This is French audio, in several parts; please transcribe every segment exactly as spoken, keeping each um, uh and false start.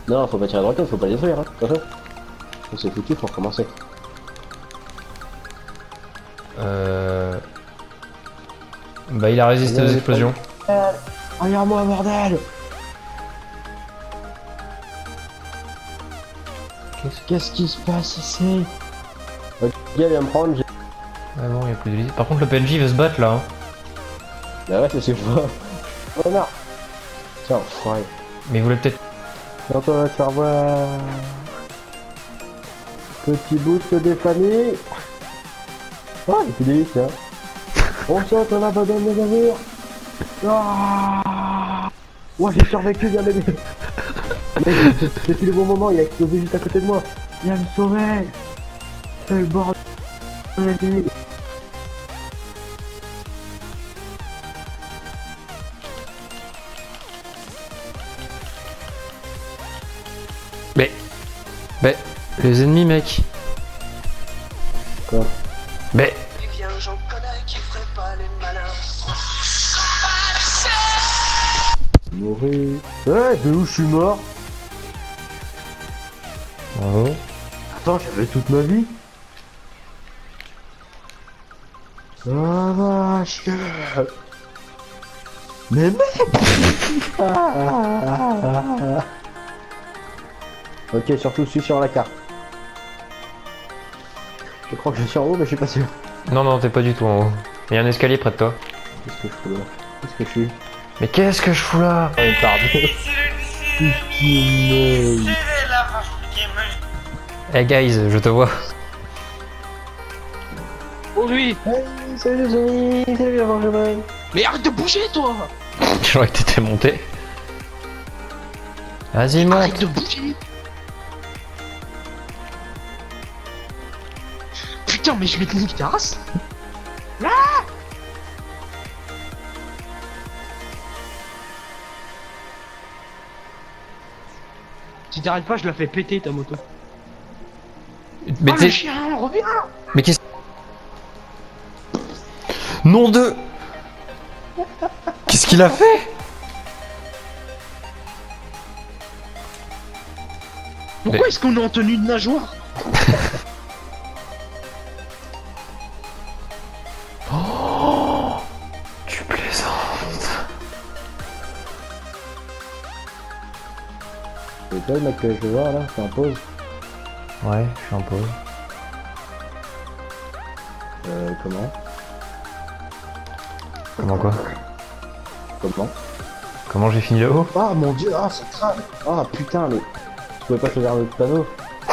Non, faut pas tirer droit, faut pas les détruire, hein. Attention. C'est foutu, faut recommencer. Euh... Bah il a résisté aux explosions. Regarde-moi, bordel! Qu'est-ce qui se passe ici? Ok, il vient me prendre. Ah bon, il y a plus de vie. Par contre, le P N J veut se battre là. Hein. Bah ouais, c'est ce que je vois. Oh non! Tiens, ouais. Mais il voulait peut-être. Bientôt, on va te faire voir. Petit boost des familles. Oh, il fait des vies, tiens. On saute, on abandonne les navires. Ah ouais, j'ai survécu, bien aimé. C'était le bon moment, il a explosé juste à côté de moi. Viens me sauver. C'est le bordel. Mais... Mais... Les ennemis, mec. Quoi? Mais... J'en connais qui ferait pas les malins. Mourir. Ouais, de où je suis mort? Bravo. Attends, j'avais toute ma vie. Ah vache. Mais mec. Ok, surtout suis sur la carte. Je crois que je suis en haut, mais je suis pas sûr. Non, non, t'es pas du tout en haut. Il y a un escalier près de toi. Qu'est-ce que je fous là? Qu'est-ce que je suis? Mais qu'est-ce que je fous là? Oh, pardon. Hey guys, je te vois. Oh lui! Hey, salut les amis, salut la Benjamin. Mais arrête de bouger toi! Je crois que t'étais monté. Vas-y, monte. Arrête de bouger! Putain, mais je vais te niquer ta race! Ah! Si t'arrêtes pas, je la fais péter ta moto. Mais Oh, t'es... le chien, reviens! Mais qu'est-ce... Nom de... Qu'est-ce qu'il a fait? Pourquoi Mais- est-ce qu'on est en tenue de nageoire? Oh, tu plaisantes. C'est toi le mec que je veux voir là, c'est en pause. Ouais, je suis en pause. Euh, comment? Comment quoi? Comment? Comment j'ai fini là-haut? Ah mon dieu, ah c'est grave. Ah putain, mais... Je pouvais pas choisir le panneau.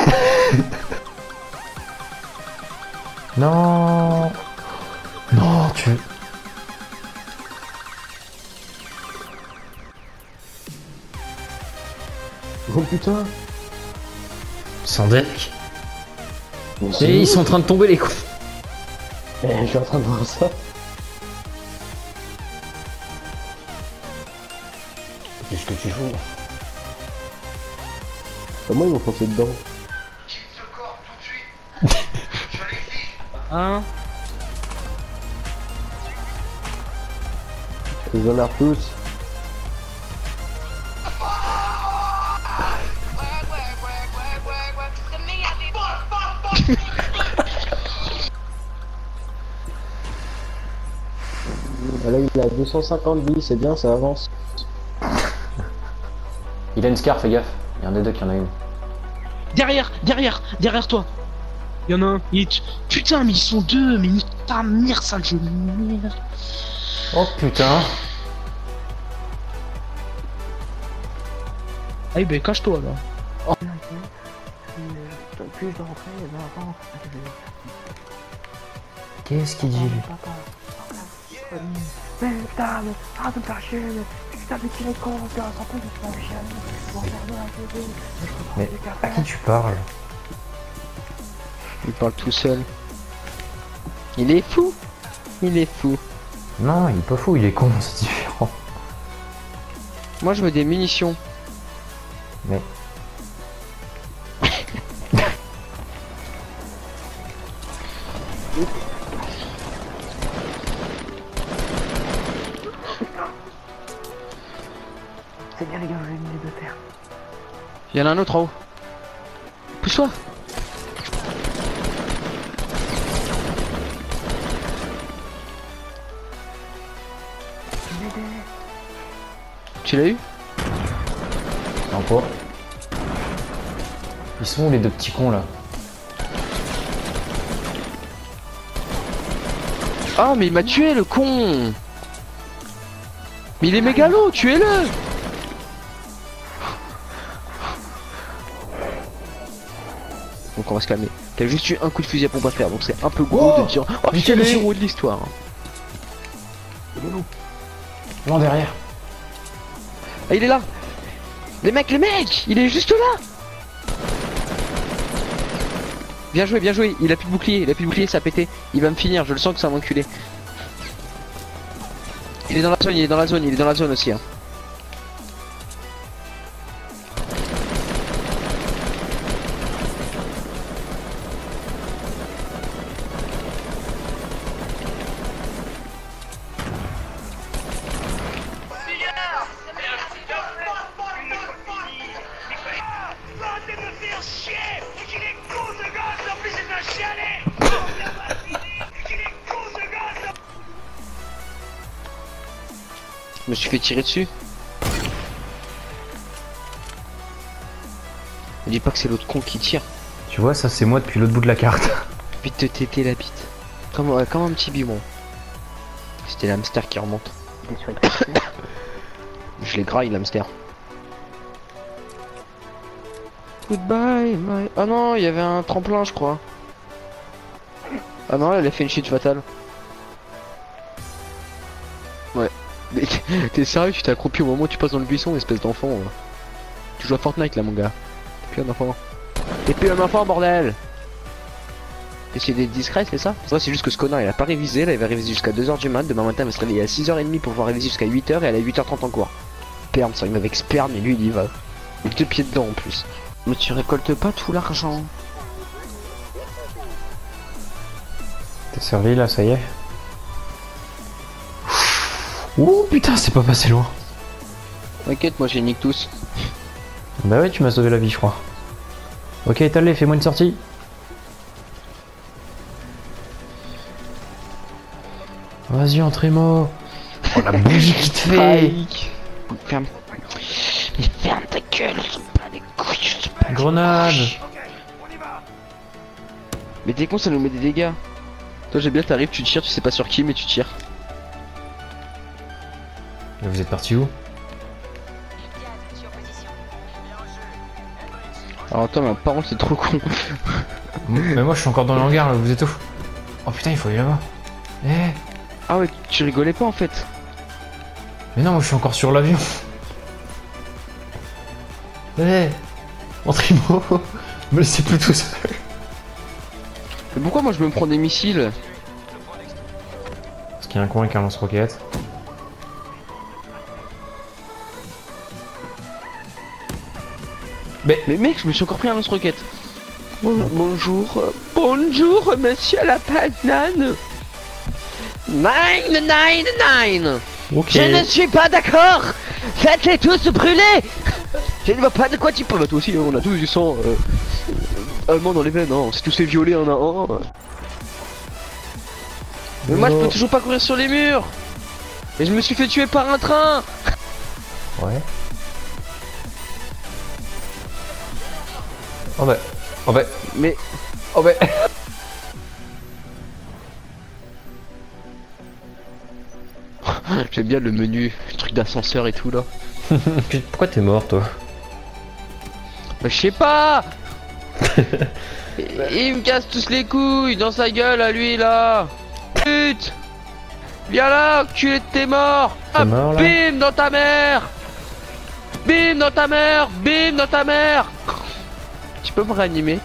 Non. Non, tu... Oh putain. Sans deck. Mais c'est Et où? ils sont en train de tomber les cons. Eh, je suis en train de voir ça. Qu'est-ce que tu fous? Comment ils m'ont foncé dedans? Hein? Ils en ont tous. Là il a deux cent cinquante vies, c'est bien, ça avance. Il a une scar, fais gaffe. Il y en a deux qui en a une. Derrière, derrière, derrière toi. Il y en a un. Il est... Putain, mais ils sont deux. Mais nique ta mère, sale jeu de merde. Oh putain. Eh ben, cache-toi là. Oh. Puis je dois rentrer, mais avant. Qu'est-ce qu'il dit lui? Mais putain, mais arrête de me faire chier, mais putain, mais tu es con, tu as un peu de ton chien, mon cerveau un peu. Mais à qui tu parles? Il parle tout seul. Il est fou. Il est fou. Non, il est pas fou, il est con, c'est différent. Moi je veux des munitions. Mais... C'est bien les gars, je vais mis les deux terres. Il y en a un autre en haut. Pousse-toi. Tu l'as eu? Non, pas. Ils sont où les deux petits cons là? Ah mais il m'a tué le con. Mais il est mégalo, tuez-le. Donc on va se calmer. T'as juste eu un coup de fusil à pompe à faire, donc c'est un peu gros Oh de dire oh mais c'est le quel héros de l'histoire. Non, derrière. Ah il est là. Les mecs, le mec, il est juste là. Bien joué, bien joué, il a plus de bouclier, il a plus de bouclier, ça a pété. Il va me finir, je le sens que ça va m'enculer. Il est dans la zone, il est dans la zone, il est dans la zone aussi hein. Je me suis fait tirer dessus. Ne dis pas que c'est l'autre con qui tire. Tu vois, ça c'est moi depuis l'autre bout de la carte. Vite te téter la bite. Comme, euh, comme un petit bimon. C'était l'hamster qui remonte. Je l'ai graille l'hamster. Goodbye my... Ah non, il y avait un tremplin je crois. Ah non, elle a fait une chute fatale. Ouais. Mais t'es sérieux, tu t'es accroupi au moment où tu passes dans le buisson, espèce d'enfant. Hein. Tu joues à Fortnite là mon gars. T'es plus un enfant. T'es plus un enfant bordel. Essayer d'être discret, c'est ça? Ouais, c'est juste que ce connard il a pas révisé, là il va réviser jusqu'à deux heures du mat, demain matin il va se réveiller à six heures trente pour pouvoir réviser jusqu'à huit heures et elle a huit heures trente en cours. Perme, ça il m'avait expert mais lui il y va. Il deux pieds dedans en plus. Mais tu récoltes pas tout l'argent. T'es servi là, ça y est. Ouh putain, c'est pas passé loin. T'inquiète, moi j'ai nique tous. Bah ouais, tu m'as sauvé la vie, je crois. Ok, t'allez, fais-moi une sortie. Vas-y, entrez-moi. Oh la bougie qui te fait. Ferme. Mais ferme ta gueule, je sais pas des couilles, je sais pas. Grenade. Mais t'es con, ça nous met des dégâts. Toi j'ai bien, t'arrives, tu tires, tu sais pas sur qui mais tu tires. Vous êtes parti où? Alors toi, ma parole c'est trop con. Mais moi je suis encore dans le hangar là, vous êtes où? Oh putain, il faut aller là-bas. Eh. Ah ouais, tu rigolais pas en fait. Mais non, moi je suis encore sur l'avion. Eh. Entrez-moi. Me laissez plus tout seul. Mais pourquoi moi je me prends des missiles? Parce qu'il y a un coin avec un lance-roquette. Mais... Mais mec, je me suis encore pris un lance-roquette. Bon, bonjour, euh, bonjour monsieur la banane. Nine, nine, nine. Ok. Je ne suis pas d'accord. Faites-les tous brûler. Je ne vois pas de quoi tu parles. Toi aussi, on a tous du sang euh, allemand dans les veines, hein. On s'est tous fait violer un à un. Mais moi je peux toujours pas courir sur les murs. Et je me suis fait tuer par un train. Ouais. Oh bah. Oh bah. Mais... Oh bah. J'aime bien le menu, le truc d'ascenseur et tout là. Pourquoi t'es mort toi? Bah je sais pas. Il me casse tous les couilles dans sa gueule à lui là. Pute. Viens là, culé de tes morts. T'es mort, là Bim dans ta mère. Bim dans ta mère. Bim dans ta mère. Tu peux me réanimer?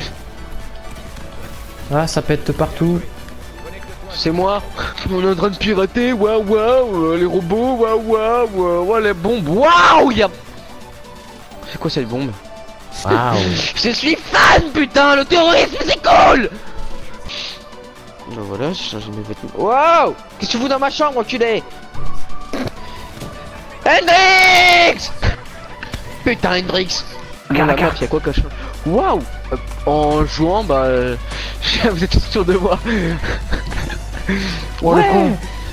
Ah, ça pète partout. C'est moi. On est en train de pirater. Waouh waouh. Les robots. Waouh waouh. Waouh les bombes. Waouh y'a... C'est quoi cette bombe? Waouh. Je suis fan putain. Le terrorisme c'est cool. Ben voilà, j'ai changé mes vêtements. Waouh. Qu'est-ce que tu fous dans ma chambre enculé? Hendrix. Putain Hendrix. Dans la map, y'a quoi que je... Waouh. Euh, En jouant, bah... euh, vous êtes tous sûrs de moi. Oh, le con.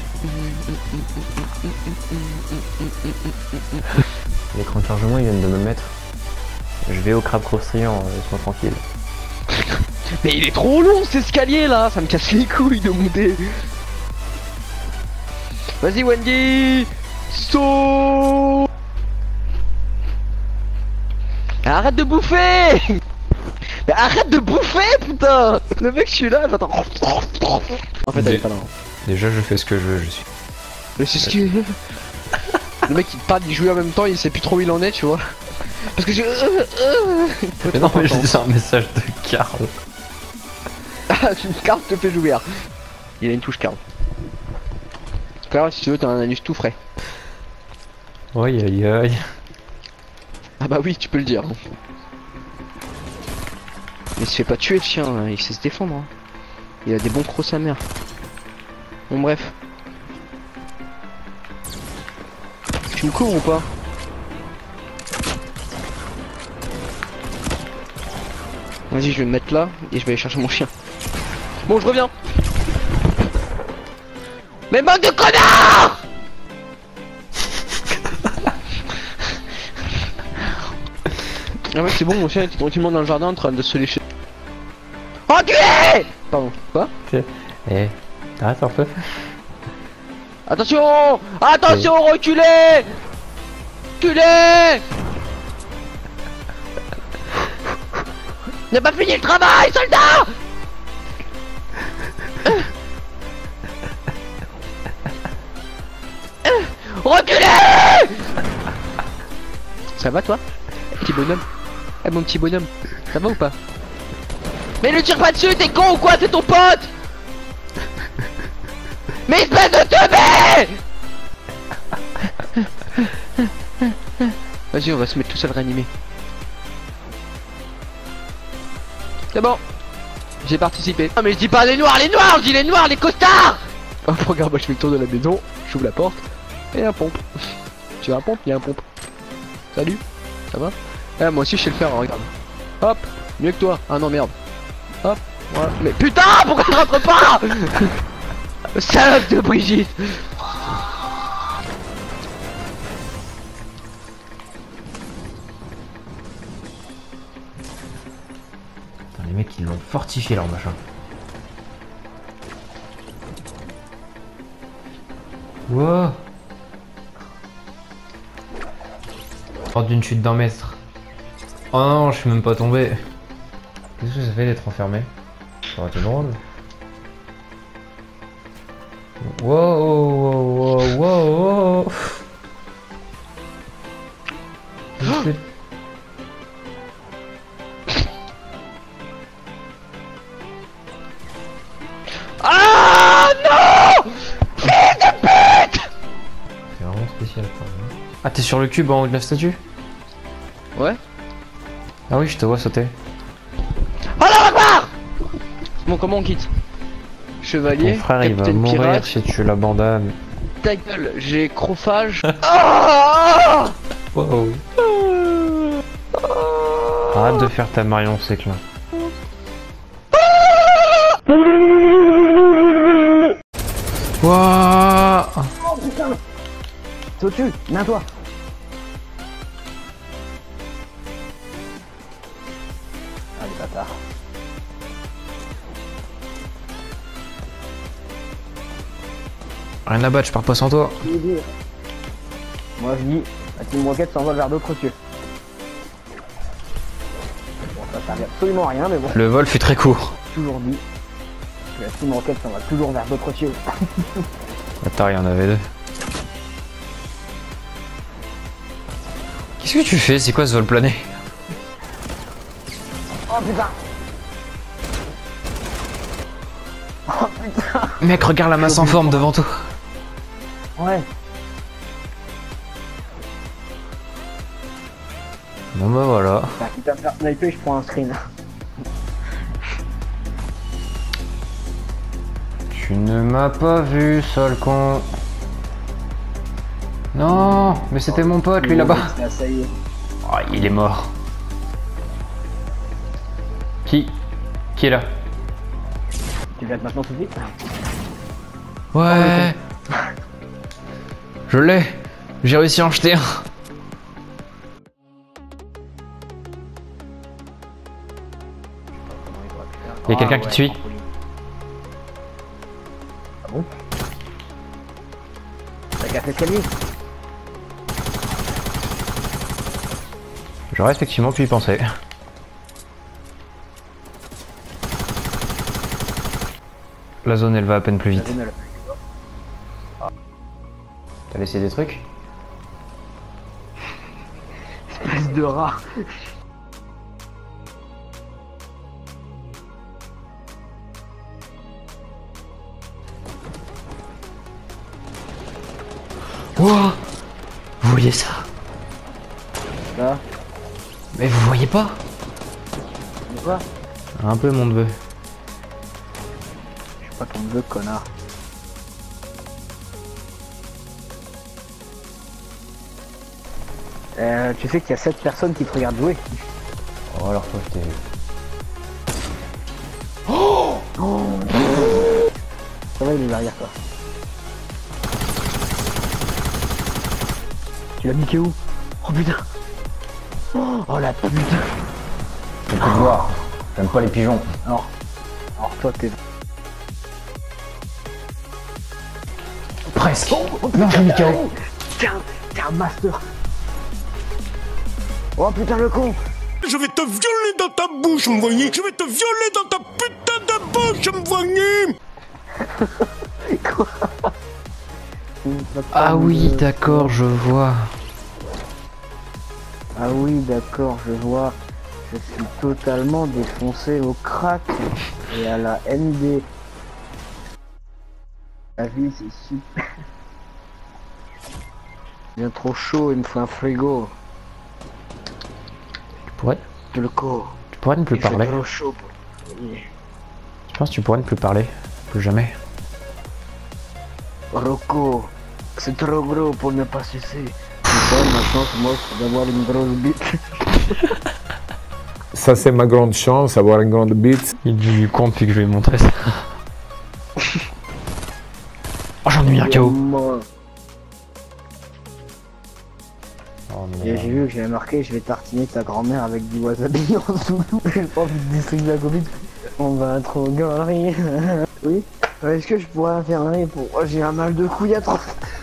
L'écran de chargement, ils viennent de me mettre. Je vais au crabe croustillant, euh, ils sont tranquilles. Mais il est trop long cet escalier là, ça me casse les couilles de monter. Vas-y Wendy, saut. Arrête de bouffer. Mais arrête de bouffer putain. Le mec je suis là, j'attends. En fait elle est pas là. Déjà, je fais ce que je veux, je suis. Mais c'est ce que... Le mec il parle, il joue en même temps, il sait plus trop où il en est tu vois. Parce que je... Mais non, mais je dis un message de Karl. Ah, une carte te fait jouir. Il a une touche Karl. Karl, si tu veux, t'as un anus tout frais. Aïe aïe aïe. Ah bah oui, tu peux le dire. Mais il se fait pas tuer le chien, hein. Il sait se défendre. Hein. Il a des bons crocs sa mère. Bon bref. Tu me cours ou pas? Vas-y, je vais me mettre là et je vais aller chercher mon chien. Bon, je reviens. Mais manque de connards. Ah ouais, c'est bon, mon chien était tranquillement dans le jardin en train de se lécher. Enculé. Pardon, quoi? Eh, t'arrêtes un peu. Attention. Attention, reculez. Reculez. N'a pas fini le travail, soldat. Reculez. Ça va toi, petit bonhomme? Eh mon petit bonhomme, ça va ou pas? Mais ne tire pas dessus, t'es con ou quoi? C'est ton pote. Mais espèce de teubé. Vas-y, on va se mettre tout seul réanimer. C'est bon, j'ai participé. Ah mais je dis pas les noirs, les noirs, je dis les noirs, les costards. Oh regarde, moi je fais le tour de la maison, j'ouvre la porte, et un pompe. Tu veux un pompe? Il y a un pompe. Salut, ça va? Ah moi aussi je sais le faire, hein, regarde. Hop, mieux que toi. Ah non merde. Hop, voilà. Mais putain, pourquoi je rentre pas? Salope de Brigitte. Les mecs ils l'ont fortifié leur machin. Wow. Hors d'une chute d'un mètre. Oh non, je suis même pas tombé. Qu'est-ce que ça fait d'être enfermé? Ça aurait été drôle. Wow, wow, wow, wow, wow. Ah non! Fils de pute! C'est vraiment spécial quand même. Ah, t'es sur le cube en haut de la statue? Ouais. Ah oui, je te vois sauter. Oh la revoir! Bon, comment on quitte? Chevalier, Ton frère il va capitaine mourir pirate. si tu l'abandonnes. Ta gueule, j'ai chrophage. Ah! Wow. Arrête de faire ta Marion Séclin. Wouah. Oh putain. T'es au-dessus, viens-toi. Allez, bâtard. Rien à battre, je pars pas sans toi. Moi je dis, la Team Rocket s'envole vers d'autres cieux. Bon, ça servait absolument à rien, mais bon. Le vol fut très court. Toujours dit que la Team Rocket s'en va toujours vers d'autres cieux. Attends, il y en avait deux. Qu'est-ce que tu fais? C'est quoi ce vol plané? Oh putain. Oh putain. Mec, regarde la masse en forme devant toi. Ouais. Bon bah voilà. Bah, quitte à me faire sniper, je prends un screen. Tu ne m'as pas vu, sale con. Non, mais c'était mon pote, lui là-bas. Ça y est. Oh, il est mort. Qui Qui est là? Tu viens maintenant tout de suite? Ouais. Je l'ai. J'ai réussi à en jeter un. Il y a quelqu'un qui te suit. Ah bon? T'as qu'à l'escalier? J'aurais effectivement pu y penser. La zone elle va à peine plus vite. T'as laissé des trucs? Espèce de rat. Wow. Vous voyez ça? Là? Mais vous voyez pas? Mais quoi? Un peu mon neveu. Je suis pas ton neveu, connard. Euh, tu sais qu'il y a sept personnes qui te regardent jouer. Oh alors toi je t'ai vu. Ça va, il est derrière toi. Tu l'as niqué où? Oh putain. Oh la putain. J'ai pu le voir. J'aime pas les pigeons. Alors, alors toi t'es... Presque. Oh, Non, j'ai mis K O. T'es un, t'es un master. Oh putain le con. Je vais te violer dans ta bouche, me voyez. Je vais te violer dans ta putain de bouche, me voyez. Quoi? Ah oui d'accord je vois. Ah oui d'accord je vois. Je suis totalement défoncé au crack et à la N D. La vie c'est super. Bien trop chaud, il me faut un frigo. Tu pourrais, De le corps. tu pourrais ne plus Il fait parler. trop chaud pour... Je pense que tu pourrais ne plus parler. Plus jamais. Rocco, c'est trop gros pour ne pas cesser. Putain, ma chance, moi, c'est d'avoir une grosse bite. Ça, c'est ma grande chance, avoir une grande bite. Il est devenu con depuis que je lui ai montré ça. Oh j'en ai mis un K O. Moi. Oh, Et j'ai vu que j'avais marqué, je vais tartiner ta grand-mère avec du wasabi en dessous. J'ai pas envie de distribuer la Covid. On va trop galerie. Oui. Est-ce que je pourrais faire un rire pour... Oh, j'ai un mal de couille à trop.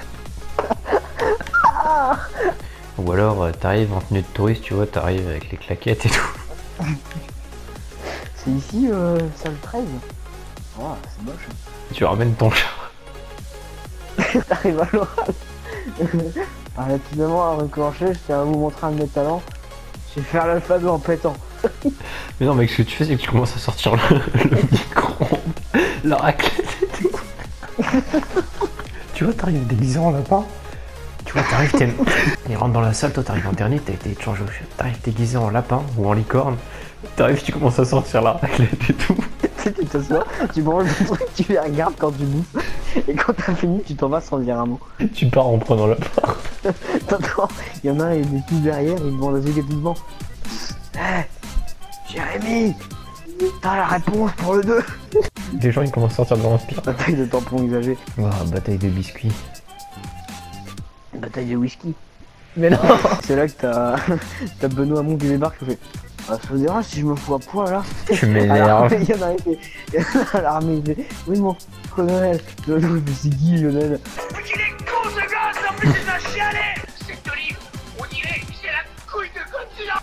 Ou alors euh, t'arrives en tenue de touriste, tu vois, t'arrives avec les claquettes et tout. C'est ici, euh, salle treize. Oh, c'est moche. Tu ramènes ton chat. T'arrives à l'oral. Relativement à reclencher, je tiens à vous montrer un de mes talents. Je vais faire l'alphabet en pétant. Mais non mec, ce que tu fais c'est que tu commences à sortir le, le micro, la raclette et tout. Tu vois, t'arrives déguisé en lapin. Tu vois, t'arrives, t'es... Il rentre dans la salle, toi t'arrives en dernier, t'as été changé au chef. T'arrives déguisé en lapin ou en licorne. T'arrives, tu commences à sortir la raclette et tout. Tu t'assois, tu manges le truc, tu les regardes quand tu bouffes. Et quand t'as fini, tu t'en vas sans dire un mot. Tu pars en prenant la part. T'entends, il y en a un, il est tout derrière, il demande à ceux doucement. Hé, Jérémy, t'as la réponse pour le deux. Les gens ils commencent à sortir devant l'inspire. Bataille de tampons exagérés. Oh, bataille de biscuits. Bataille de whisky. Mais non. C'est là que t'as t'as Benoît Hamon qui débarque, qui fait ah, ça vous dérange si je me fous à poil là? Tu À m'énerves. l'armée, il y en a un qui fait, il y en a à l'armée, il fait oui mon colonel. Lionel, mais c'est qui Lionel? Il est con ce gars, en plus il va chialer. Cet olive, on dirait, c'est la couille de Godzilla.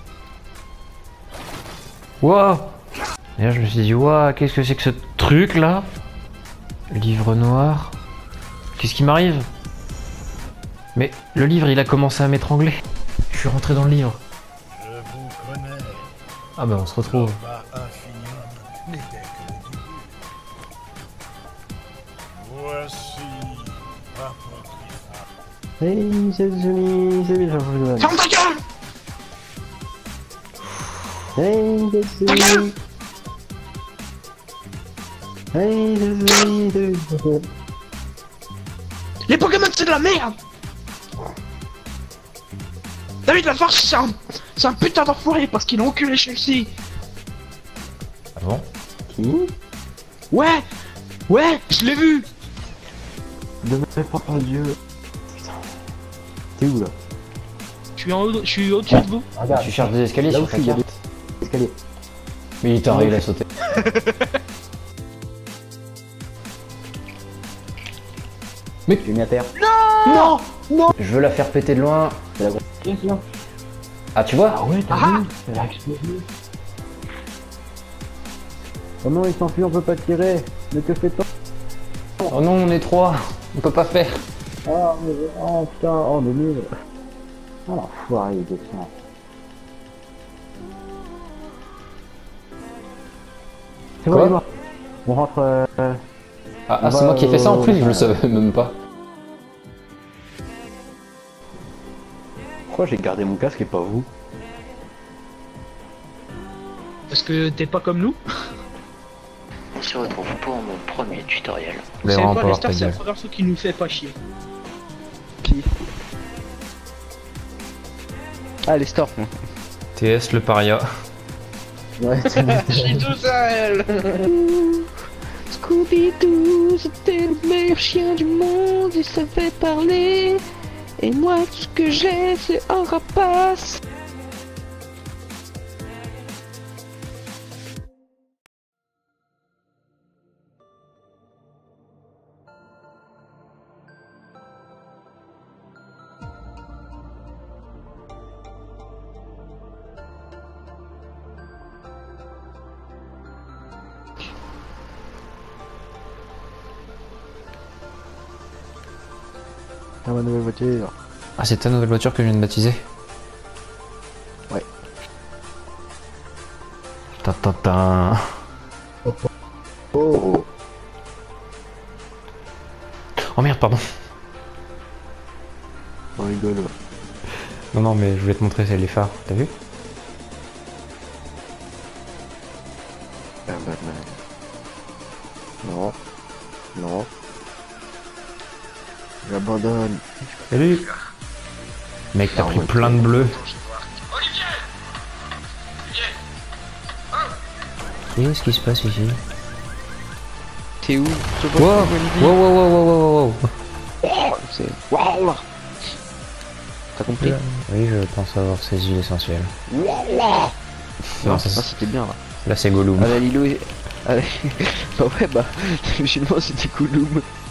Wow. Et là je me suis dit, waouh, qu'est-ce que c'est que ce truc là? Livre noir. Qu'est-ce qui m'arrive? Mais le livre il a commencé à m'étrangler. Je suis rentré dans le livre. Je vous connais, Ah bah on se retrouve. ma infinium n'était que le début. Voici Apocrypha. Hey, c'est Jimmy, c'est bien, je Ferme ta gueule. Hey, c'est Jimmy. Hey, c'est Jimmy, c'est Les Pokémon c'est de la merde. David Lafarge c'est un... c'est un putain d'enfoiré parce qu'il a enculé Chelsea. Ouais. Ouais, je l'ai vu. De mes propres yeux. T'es où là? Je suis en haut, je suis au-dessus de vous. Regarde, Tu cherches des escaliers là sur où je ta suis, il y a carte. des escaliers. Mais il t'aurait, il a sauté. Je l'ai mis à terre. Non Non Je veux la faire péter de loin. C'est la grosse pièce là. Ah, tu vois? Ah ouais, t'as Ah vu? Elle a explosé. Oh non, il s'enfuit, on peut pas tirer. Mais que fait-on? Oh non, on est trois. On peut pas faire. Ah, mais... oh putain, oh, on est nul. Oh l'enfoiré, il descend. C'est Quoi? bon, Edouard. On rentre. Euh... Ah, On ah c'est va, moi qui ai fait ça en euh, plus, je le euh, savais même pas. Pourquoi j'ai gardé mon casque et pas vous? Parce que t'es pas comme nous. On se retrouve pour mon premier tutoriel. Vous allez C'est vraiment pas pas voir Lester, ta c'est la gueule. première fois qui nous fait pas chier. Qui? Ah, les stores. T S le paria. Ouais, c'est Je suis tout seul. Scooby-Doo, c'était le meilleur chien du monde, il savait parler. Et moi, tout ce que j'ai, c'est un rapace. Ah, ma nouvelle voiture. Ah, c'est ta nouvelle voiture que je viens de baptiser? Ouais. Ta ta ta. Oh. Oh merde, pardon. On rigole. Non, non, mais je voulais te montrer, c'est les phares. T'as vu? Un Batman. Non. Non. J'abandonne. Salut. Mec, t'as Ah, pris ouais. plein de bleus. Qu'est-ce qui se passe ici? T'es où? Je vois Wow, pas wow, wow, wow, wow, wow, wow. Oh, c'est... Waouh. T'as compris? Oui, je pense avoir saisi l'essentiel. Waouh. Non, Non, ça, ça c'était bien là. là, c'est Gollum. Ah, la Lilo est... Ah, bah ouais, bah, finalement c'était Gollum.